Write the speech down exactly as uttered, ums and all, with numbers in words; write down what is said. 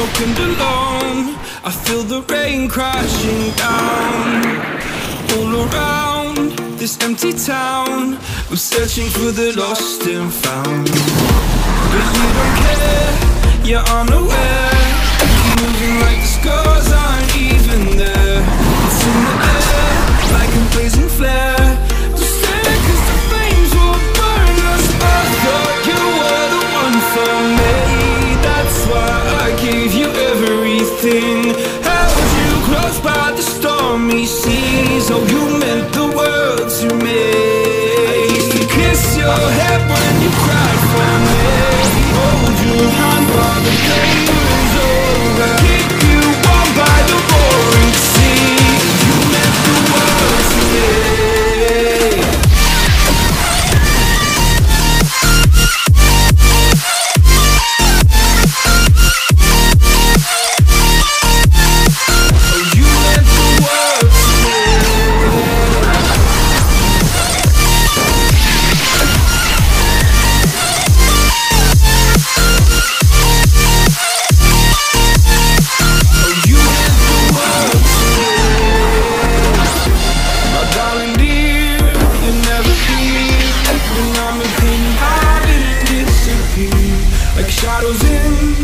broken and alone. I feel the rain crashing down all around this empty town. I'm searching for the lost and found, but you don't care, you're unaware. Keep moving like the scars aren't even there. It's in the air like a blazing flare. Just stare cause the flames will burn us. I thought you were the one for me, that's why I gave you everything. Held you close by the stormy seas. Oh, you meant the world to me. I used to kiss your head when you cried for me, hold your hand while the pain was over, keep you warm by the roaring sea. You meant the world to me. Shadows in